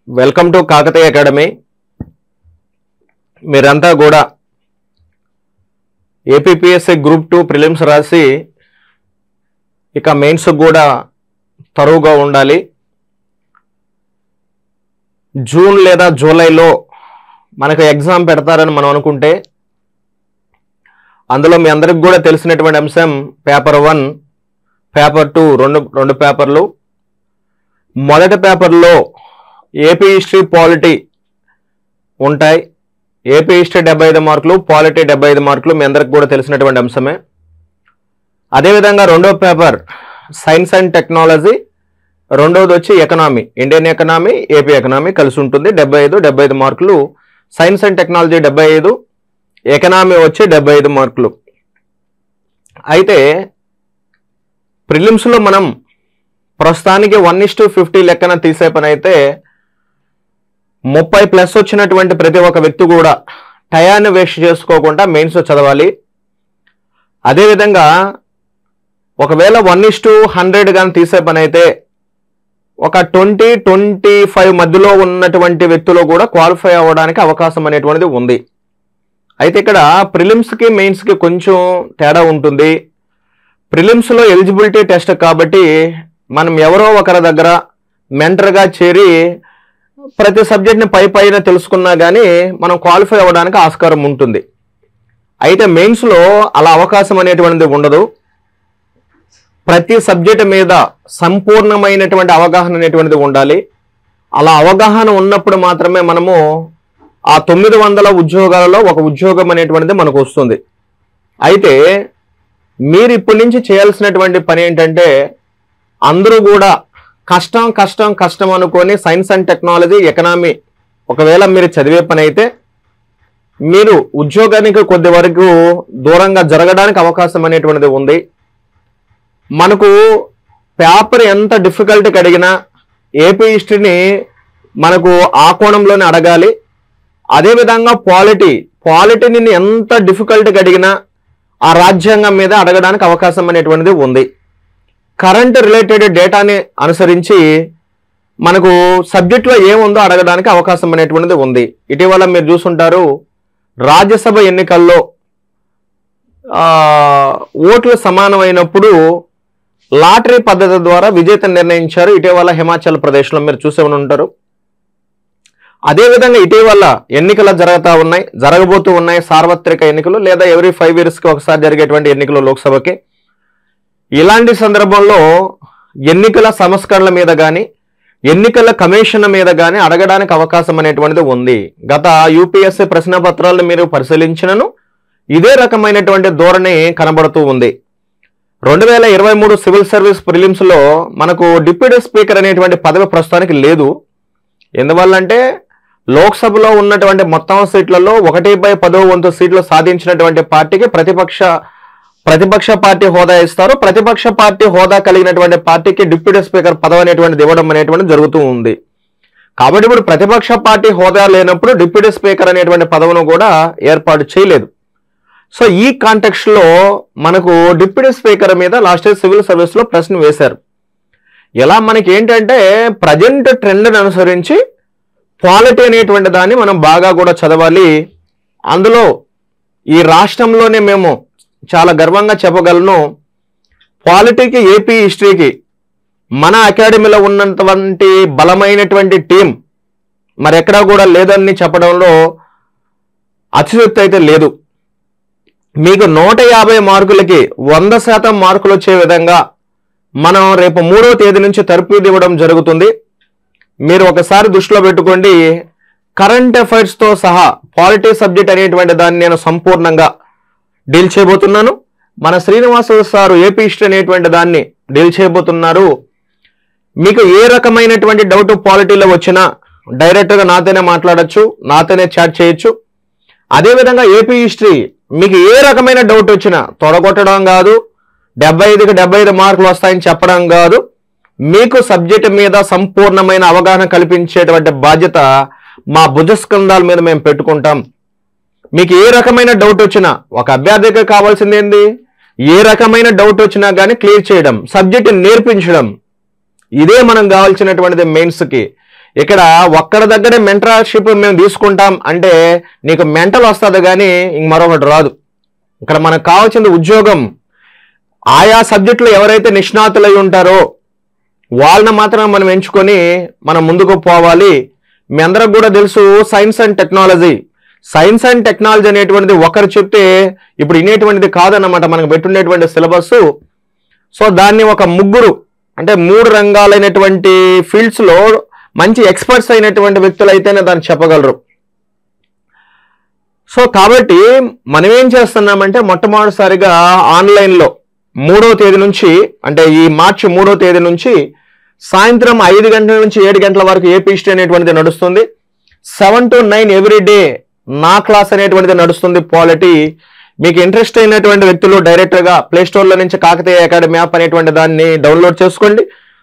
Welcome to Kakatiya academy. మీరంతా కూడా APPSC group 2 prelims రాసి ఇక మెయిన్స్ కూడా తరువుగా ఉండాలి. జూన్ లేదా జూలైలో మనకు ఎగ్జామ్ పెడతారని మనం అనుకుంటే అందులో మీ అందరికి కూడా తెలిసినటువంటి అంశం పేపర్ 1 పేపర్ 2 రెండు పేపర్లు. మొదటి పేపర్లో ఏపీ హిస్టరీ పాలిటీ ఉంటాయి. ఏపీ హిస్టరీ 75 మార్కులు, పాలిటీ 75 మార్కులు మీ అందరికి కూడా తెలిసినటువంటి అంశమే. అదేవిధంగా రెండో పేపర్ సైన్స్ అండ్ టెక్నాలజీ, రెండోది వచ్చి economy, Indian economy, AP economy కలిసి ఉంటుంది. 75 మార్కులు. సైన్స్ అండ్ టెక్నాలజీ 75, ఎకనామీ వచ్చి 75 మార్కులు. అయితే ప్రిలిమ్స్లో మనం ప్రస్తుతానికి 1:50 లెక్కన తీసే పని అయితే 30+ వచ్చినటువంటి ప్రతి ఒక్క వ్యక్తి కూడా టయాన్ని వేస్ట్ చేసుకోకుండా మెయిన్స్ చదవాలి. అదేవిధంగా ఒకవేళ 1:100 కానీ తీసే పని అయితే ఒక 20-25 మధ్యలో ఉన్నటువంటి వ్యక్తులు కూడా క్వాలిఫై అవ్వడానికి అవకాశం అనేటువంటిది ఉంది. అయితే ఇక్కడ ప్రిలిమ్స్కి మెయిన్స్కి కొంచెం తేడా ఉంటుంది. ప్రిలిమ్స్లో ఎలిజిబిలిటీ టెస్ట్ కాబట్టి మనం ఎవరో ఒకరి దగ్గర మెంటర్గా చేరి ప్రతి సబ్జెక్ట్ని పైన తెలుసుకున్నా కానీ మనం క్వాలిఫై అవ్వడానికి ఆస్కారం ఉంటుంది. అయితే మెయిన్స్లో అలా అవకాశం అనేటువంటిది ఉండదు. ప్రతి సబ్జెక్ట్ మీద సంపూర్ణమైనటువంటి అవగాహన అనేటువంటిది ఉండాలి. అలా అవగాహన ఉన్నప్పుడు మాత్రమే మనము ఆ 900 ఉద్యోగాలలో ఒక ఉద్యోగం అనేటువంటిది మనకు వస్తుంది. అయితే మీరు ఇప్పటి నుంచి చేయాల్సినటువంటి పని ఏంటంటే అందరూ కూడా కష్టం అనుకొని సైన్స్ అండ్ టెక్నాలజీ, ఎకనామీ ఒకవేళ మీరు చదివే పని అయితే మీరు ఉద్యోగానికి కొద్ది వరకు దూరంగా జరగడానికి అవకాశం అనేటువంటిది ఉంది. మనకు పేపర్ ఎంత డిఫికల్ట్గా అడిగినా ఏపీ హిస్టరీని మనకు ఆ కోణంలోనే అడగాలి. అదేవిధంగా పాలిటీని ఎంత డిఫికల్ట్గా అడిగినా ఆ రాజ్యాంగం మీద అడగడానికి అవకాశం అనేటువంటిది ఉంది. కరెంట్ రిలేటెడ్ డేటాని అనుసరించి మనకు సబ్జెక్ట్లో ఏముందో అడగడానికి అవకాశం అనేటువంటిది ఉంది. ఇటీవల మీరు చూసుంటారు, రాజ్యసభ ఎన్నికల్లో ఓట్లు సమానమైనప్పుడు లాటరీ పద్ధతి ద్వారా విజేత నిర్ణయించారు. ఇటీవల హిమాచల్ ప్రదేశ్లో మీరు చూసే ఉంటారు. అదేవిధంగా ఇటీవల ఎన్నికలు జరగబోతూ ఉన్నాయి. సార్వత్రిక ఎన్నికలు లేదా ఎవ్రీ 5 yearsకి ఒకసారి జరిగేటువంటి ఎన్నికలు లోక్సభకి. ఇలాంటి సందర్భంలో ఎన్నికల సంస్కరణల మీద కానీ ఎన్నికల కమిషన్ మీద కానీ అడగడానికి అవకాశం అనేటువంటిది ఉంది. గత యూపీఎస్సీ ప్రశ్న పత్రాలను మీరు పరిశీలించినను ఇదే రకమైనటువంటి ధోరణి కనబడుతూ ఉంది. 2023 సివిల్ సర్వీస్ ప్రిలిమ్స్లో మనకు డిప్యూటీ స్పీకర్ అనేటువంటి పదవి ప్రస్తుతానికి లేదు. ఎందువల్లంటే లోక్సభలో ఉన్నటువంటి మొత్తం సీట్లలో 1/10 సీట్లు సాధించినటువంటి పార్టీకి ప్రతిపక్ష పార్టీ హోదా ఇస్తారు. ప్రతిపక్ష పార్టీ హోదా కలిగినటువంటి పార్టీకి డిప్యూటీ స్పీకర్ పదవి అనేటువంటిది ఇవ్వడం అనేటువంటిది జరుగుతూ ఉంది. కాబట్టి ఇప్పుడు ప్రతిపక్ష పార్టీ హోదా లేనప్పుడు డిప్యూటీ స్పీకర్ అనేటువంటి పదవిను కూడా ఏర్పాటు చేయలేదు. సో ఈ కాంటెక్స్ట్లో మనకు డిప్యూటీ స్పీకర్ మీద లాస్ట్ ఇయర్ సివిల్ సర్వీస్లో ప్రశ్న వేశారు. ఇలా మనకి ఏంటంటే ప్రజెంట్ ట్రెండ్ని అనుసరించి పాలిటీ అనేటువంటి దాన్ని మనం బాగా కూడా చదవాలి. అందులో ఈ రాష్ట్రంలోనే మేము చాలా గర్వంగా చెప్పగలను, పాలిటీకి, ఏపీ హిస్టరీకి మన అకాడమీలో ఉన్నటువంటి బలమైనటువంటి టీం మరెక్కడా కూడా లేదని చెప్పడంలో అతిశయోక్తి అయితే లేదు. మీకు 150 మార్కులకి 100% మార్కులు వచ్చే విధంగా మనం రేపు 3వ తేదీ నుంచి తర్ఫీదు ఇవ్వడం జరుగుతుంది. మీరు ఒకసారి దృష్టిలో పెట్టుకోండి. కరెంట్ అఫైర్స్తో సహా పాలిటీ సబ్జెక్ట్ అనేటువంటి దాన్ని నేను సంపూర్ణంగా డీల్ చేయబోతున్నాను. మన శ్రీనివాసరావు సారు ఏపీ హిస్టరీ అనేటువంటి దాన్ని డీల్ చేయబోతున్నారు. మీకు ఏ రకమైనటువంటి డౌట్ పాలిటీలో వచ్చినా డైరెక్ట్గా నాతోనే మాట్లాడచ్చు, నాతోనే చాట్ చేయొచ్చు. అదేవిధంగా ఏపీ హిస్టరీ మీకు ఏ రకమైన డౌట్ వచ్చినా తొడగొట్టడం కాదు, 75కి 75 మార్కులు వస్తాయని చెప్పడం కాదు, మీకు సబ్జెక్ట్ మీద సంపూర్ణమైన అవగాహన కల్పించేటువంటి బాధ్యత మా భుజస్కంధాల మీద మేము పెట్టుకుంటాం. మీకు ఏ రకమైన డౌట్ వచ్చినా, ఒక అభ్యర్థికి కావాల్సింది ఏంది, ఏ రకమైన డౌట్ వచ్చినా కానీ క్లియర్ చేయడం, సబ్జెక్ట్ నేర్పించడం, ఇదే మనం కావాల్సినటువంటిది మెయిన్స్కి. ఇక్కడ ఒక్కడ దగ్గరే మెంటర్షిప్ మేము తీసుకుంటాం అంటే నీకు మెంటల్ వస్తుంది కానీ ఇంక మరొకటి రాదు. ఇక్కడ మనకు కావాల్సింది ఉద్యోగం. ఆయా సబ్జెక్టులు ఎవరైతే నిష్ణాతులై ఉంటారో వాళ్ళని మాత్రం మనం ఎంచుకొని మనం ముందుకు పోవాలి. మీ అందరికి కూడా తెలుసు science and technology. Science and technology అనేటువంటిది ఒకరు చెప్తే ఇప్పుడు వినేటువంటిది కాదన్నమాట మనకు పెట్టుండేటువంటి సిలబస్. సో దాన్ని ఒక ముగ్గురు అంటే 3 రంగాలైనటువంటి ఫీల్డ్స్ లో మంచి ఎక్స్పర్ట్స్ అయినటువంటి వ్యక్తులు అయితేనే దాన్ని చెప్పగలరు. సో కాబట్టి మనం ఏం చేస్తున్నామంటే మొట్టమొదటిసారిగా ఆన్లైన్లో 3వ తేదీ నుంచి అంటే ఈ మార్చి 3వ తేదీ నుంచి సాయంత్రం 5 గంటల నుంచి 7 గంటల వరకు ఏపీ హిస్టరీ అనేటువంటిది నడుస్తుంది. 7 to 9 ఎవ్రీడే నా క్లాస్ అనేటువంటిది నడుస్తుంది పాలిటీ. మీకు ఇంట్రెస్ట్ అయినటువంటి వ్యక్తులు డైరెక్ట్గా ప్లే స్టోర్లో నుంచి కాకతీయ అకాడమీ యాప్ అనేటువంటి దాన్ని డౌన్లోడ్ చేసుకోండి.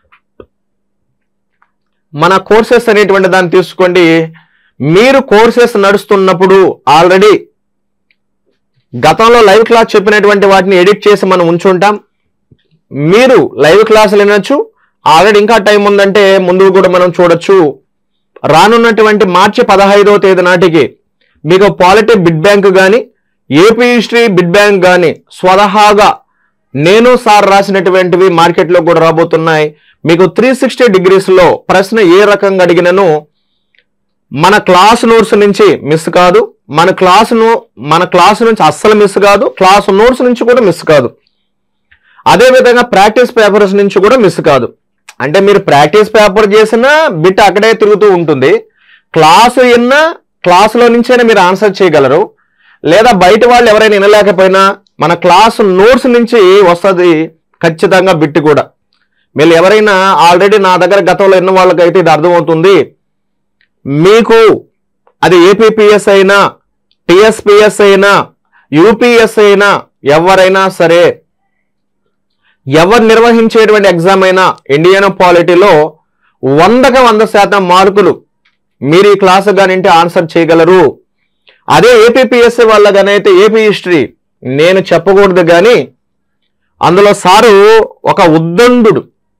మన కోర్సెస్ అనేటువంటి దాన్ని తీసుకోండి. మీరు కోర్సెస్ నడుస్తున్నప్పుడు ఆల్రెడీ గతంలో లైవ్ క్లాస్ చెప్పినటువంటి వాటిని ఎడిట్ చేసి మనం ఉంచుంటాం. మీరు లైవ్ క్లాసులు వినొచ్చు. ఆల్రెడీ ఇంకా టైం ఉందంటే ముందు కూడా మనం చూడొచ్చు. రానున్నటువంటి మార్చి 15వ తేదీ నాటికి మీకు పాలిటీ బిడ్ బ్యాంక్ కానీ ఏపీ హిస్టరీ బిడ్ బ్యాంక్ కానీ స్వతహాగా నేను సార్ రాసినటువంటివి మార్కెట్లో కూడా రాబోతున్నాయి. మీకు 360 degreesలో ప్రశ్న ఏ రకంగా అడిగినను మన క్లాస్ నోట్స్ నుంచి మిస్ కాదు, మన క్లాస్ నుంచి అస్సలు మిస్ కాదు, క్లాస్ నోట్స్ నుంచి కూడా మిస్ కాదు. అదేవిధంగా ప్రాక్టీస్ పేపర్స్ నుంచి కూడా మిస్ కాదు. అంటే మీరు ప్రాక్టీస్ పేపర్ చేసినా బిట్ అక్కడే తిరుగుతూ ఉంటుంది. క్లాసు విన్నా క్లాసులో నుంచైనా మీరు ఆన్సర్ చేయగలరు. లేదా బయట వాళ్ళు ఎవరైనా వినలేకపోయినా మన క్లాస్ నోట్స్ నుంచి వస్తుంది ఖచ్చితంగా బిట్ కూడా. మీరు ఎవరైనా ఆల్రెడీ నా దగ్గర గతంలో విన్న వాళ్ళకైతే ఇది అర్థమవుతుంది. మీకు అది ఏపీపీఎస్ అయినా టిఎస్పిఎస్ అయినా యూపీఎస్ అయినా ఎవరైనా సరే ఎవరు నిర్వహించేటువంటి ఎగ్జామ్ అయినా ఇండియన్ పాలిటీలో 100కి 100% మార్కులు మీరు ఈ క్లాసు కానింటే ఆన్సర్ చేయగలరు. అదే ఏపీపీఎస్సీ వాళ్ళగానైతే ఏపీ హిస్టరీ నేను చెప్పకూడదు కానీ అందులో సారు ఒక ఉద్దండు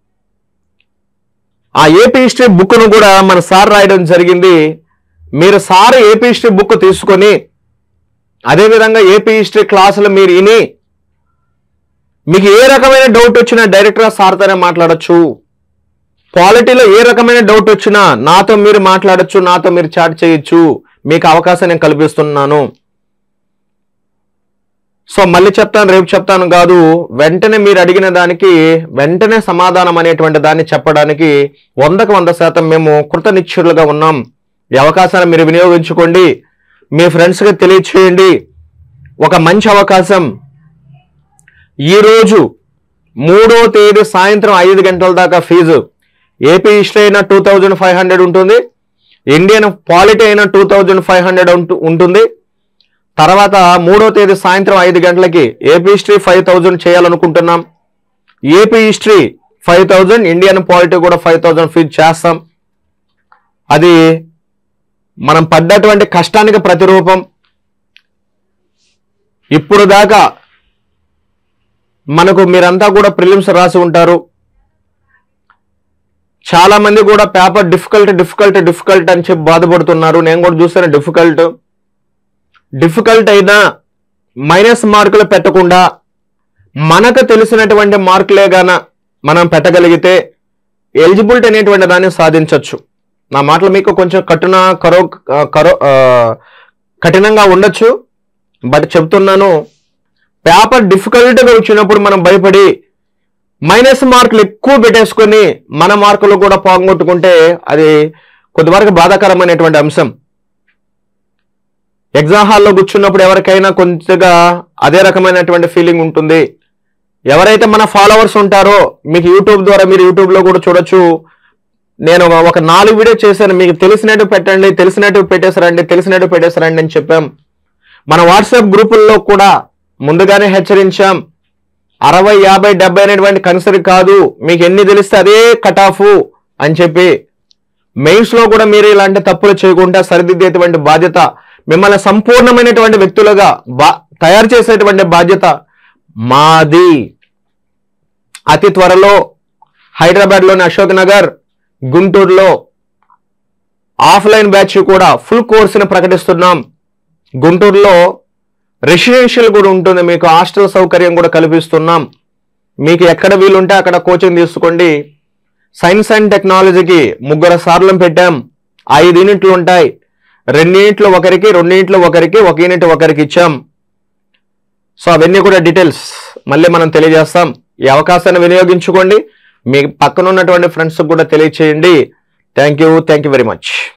ఆ ఏపీ హిస్టరీ బుక్ను కూడా మన సార్ రాయడం జరిగింది. మీరు సార్ ఏపీ హిస్టరీ బుక్ తీసుకొని అదేవిధంగా ఏపీ హిస్టరీ క్లాసులు మీరు విని మీకు ఏ రకమైన డౌట్ వచ్చినా డైరెక్ట్గా సార్తోనే మాట్లాడచ్చు. పాలిటీలో ఏ రకమైన డౌట్ వచ్చినా నాతో మీరు మాట్లాడచ్చు, నాతో మీరు చాట్ చేయొచ్చు. మీకు అవకాశం నేను కల్పిస్తున్నాను. సో మళ్ళీ చెప్తాను, రేపు చెప్తాను కాదు, వెంటనే మీరు అడిగిన దానికి వెంటనే సమాధానం అనేటువంటి దాన్ని చెప్పడానికి 100కి 100% మేము కృతనిశ్చయులుగా ఉన్నాం. ఈ అవకాశాన్ని మీరు వినియోగించుకోండి, మీ ఫ్రెండ్స్కి తెలియచేయండి. ఒక మంచి అవకాశం. ఈరోజు 3వ తేదీ సాయంత్రం 5 గంటల దాకా ఫీజు. ఏపీ హిస్టరీ అయినా 2500 ఉంటుంది, ఇండియన్ పాలిటీ అయినా 2500 ఉంటుంది. తర్వాత 3వ తేదీ సాయంత్రం 5 గంటలకి ఏపీ హిస్టరీ 5000 చేయాలనుకుంటున్నాం. ఏపీ హిస్టరీ 5000, ఇండియన్ పాలిటీ కూడా 5000 ఫీజు చేస్తాం. అది మనం పడ్డటువంటి కష్టానికి ప్రతిరూపం. ఇప్పుడు దాకా మనకు మీరంతా కూడా ప్రిలిమ్స్ రాసి ఉంటారు. చాలా మంది కూడా పేపర్ డిఫికల్ట్ అని చెప్పి బాధపడుతున్నారు. నేను కూడా చూసాను డిఫికల్ట్ అయినా మైనస్ మార్కులు పెట్టకుండా మనకు తెలిసినటువంటి మార్కులే గాన మనం పెట్టగలిగితే ఎలిజిబిలిటీ అనేటువంటి దాన్ని సాధించవచ్చు. నా మాటలు మీకు కొంచెం కఠినంగా ఉండొచ్చు, బట్ చెప్తున్నాను. పేపర్ డిఫికల్ట్గా వచ్చినప్పుడు మనం భయపడి మైనస్ మార్కులు ఎక్కువ పెట్టేసుకొని మన మార్కులు కూడా పోగొట్టుకుంటే అది కొద్దివరకు బాధాకరమైనటువంటి అంశం. ఎగ్జామ్ హాల్లో కూర్చున్నప్పుడు ఎవరికైనా కొంచెంగా అదే రకమైనటువంటి ఫీలింగ్ ఉంటుంది. ఎవరైతే మన ఫాలోవర్స్ ఉంటారో మీకు యూట్యూబ్ ద్వారా మీరు యూట్యూబ్లో కూడా చూడొచ్చు. నేను ఒక 4 వీడియో చేశాను. మీకు తెలిసినట్టు పెట్టండి, తెలిసినట్టు పెట్టేసరండి అని చెప్పాం. మన వాట్సాప్ గ్రూపుల్లో కూడా ముందుగానే హెచ్చరించాం. 60, 50, 70 అనేటువంటి కన్సిడర్ కాదు, మీకు ఎన్ని తెలిస్తే అదే కట్ ఆఫ్ అని చెప్పి. మెయిన్స్ లో కూడా మీరు ఇలాంటి తప్పులు చేయకుండా సరిదిద్దేటువంటి బాధ్యత, మిమ్మల్ని సంపూర్ణమైనటువంటి వ్యక్తులుగా తయారు చేసేటువంటి బాధ్యత మాది. అతి త్వరలో హైదరాబాద్లోని అశోక్ నగర్, గుంటూరులో ఆఫ్లైన్ బ్యాచ్ కూడా ఫుల్ కోర్సుని ప్రకటిస్తున్నాం. గుంటూరులో రెసిడెన్షియల్ కూడా ఉంటుంది, మీకు హాస్టల్ సౌకర్యం కూడా కల్పిస్తున్నాం. మీకు ఎక్కడ వీలుంటే అక్కడ కోచింగ్ తీసుకోండి. సైన్స్ అండ్ టెక్నాలజీకి 3 సార్లు పెట్టాం. 5 యూనిట్లు ఉంటాయి. 2 యూనిట్లు ఒకరికి, 2 యూనిట్లు ఒకరికి, 1 యూనిట్ ఒకరికి ఇచ్చాం. సో అవన్నీ కూడా డీటెయిల్స్ మళ్ళీ మనం తెలియజేస్తాం. ఈ అవకాశాన్ని వినియోగించుకోండి. మీ పక్కన ఉన్నటువంటి ఫ్రెండ్స్కి కూడా తెలియచేయండి. Thank you very much.